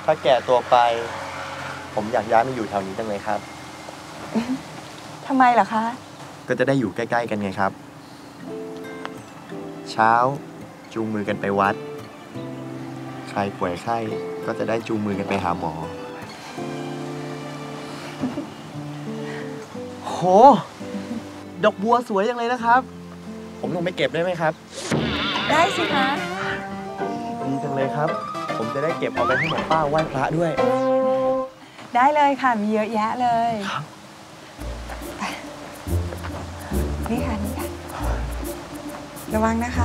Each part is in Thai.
ถ้าแก่ตัวไป ผมอยากย้ายมาอยู่แถวนี้จังเลยครับทำไมเหรอคะก็จะได้อยู่ใกล้ๆกันไงครับ เช้าจูงมือกันไปวัด ใครป่วยไข้ก็จะได้จูงมือกันไปหาหมอ โห ดอกบัวสวยจังเลยนะครับ ผมลงไปเก็บได้ไหมครับได้สิคะดีจังเลยครับ ผมจะได้เก็บเอาไปให้หมอป้าไหว้พระด้วยได้เลยค่ะ มีเยอะแยะเลยครับไปนี่ค่ะ นี่ค่ะ ระวังนะคะ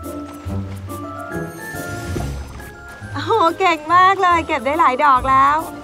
โอ้โห เก่งมากเลย เก็บได้หลายดอกแล้ว